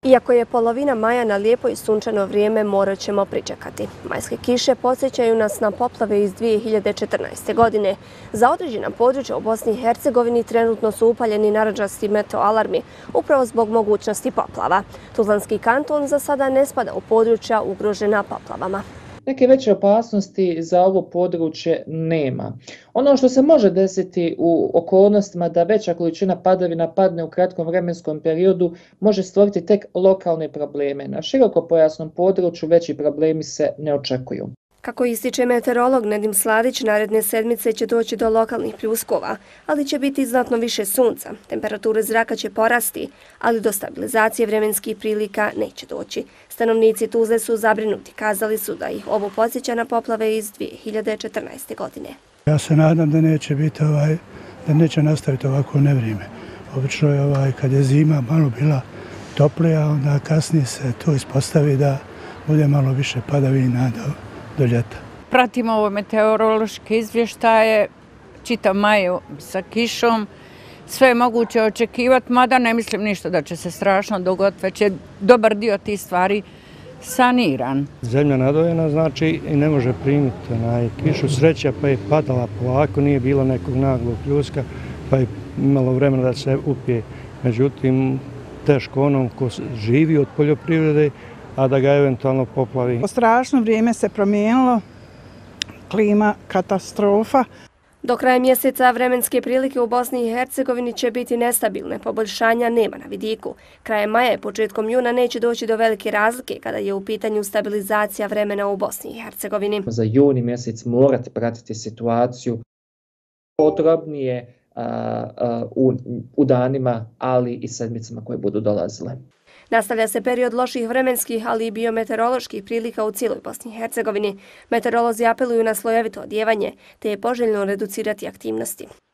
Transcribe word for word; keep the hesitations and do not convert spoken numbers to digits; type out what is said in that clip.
Iako je polovina maja na lijepo i sunčano vrijeme, morat ćemo pričekati. Majske kiše podsjećaju nas na poplave iz dvije hiljade četrnaeste. godine. Za određena područja u Bosni i Hercegovini trenutno su upaljeni narandžasti meteo alarmi, upravo zbog mogućnosti poplava. Tuzlanski kanton za sada ne spada u područja ugrožena poplavama. Neke veće opasnosti za ovo područje nema. Ono što se može desiti u okolnostima da veća količina padavina padne u kratkom vremenskom periodu može stvoriti tek lokalne probleme. Na širokopojasnom području veći problemi se ne očekuju. Kako ističe meteorolog Nedim Sladić, naredne sedmice će doći do lokalnih pljuskova, ali će biti znatno više sunca. Temperature zraka će porasti, ali do stabilizacije vremenskih prilika neće doći. Stanovnici Tuzle su zabrinuti, kazali su da ih ovo podsjeća na poplave iz dvije hiljade četrnaeste. godine. Ja se nadam da neće biti ovaj, da neće nastaviti ovako nevrijeme. Obično je ovaj, kad je zima malo bila toplija, onda kasnije se to ispostavi da bude malo više padavina do do ljeta. Pratimo ovo meteorološke izvještaje, čitav maj sa kišom, sve je moguće očekivati, mada ne mislim ništa da će se strašno dogoditi, već je dobar dio tih stvari saniran. Zemlja nadojena, znači i ne može primiti na kišu, sreća pa je padala polako, nije bilo nekog naglog pljuska, pa je imalo vremena da se upije. Međutim, teško onom ko živi od poljoprivrede, a da ga eventualno poplavi. Strašno vrijeme se promijenilo, klima katastrofa. Do kraja mjeseca vremenske prilike u Bosni i Hercegovini će biti nestabilne, poboljšanja nema na vidiku. Krajem maja i početkom juna neće doći do velike razlike kada je u pitanju stabilizacija vremena u Bosni i Hercegovini. Za juni mjesec morate pratiti situaciju podrobnije a, a, u, u danima, ali i sedmicama koje budu dolazile. Nastavlja se period loših vremenskih, ali i biometeoroloških prilika u cijeloj Bosni i Hercegovini. Meteorolozi apeluju na slojevito odijevanje, te je poželjno reducirati aktivnosti.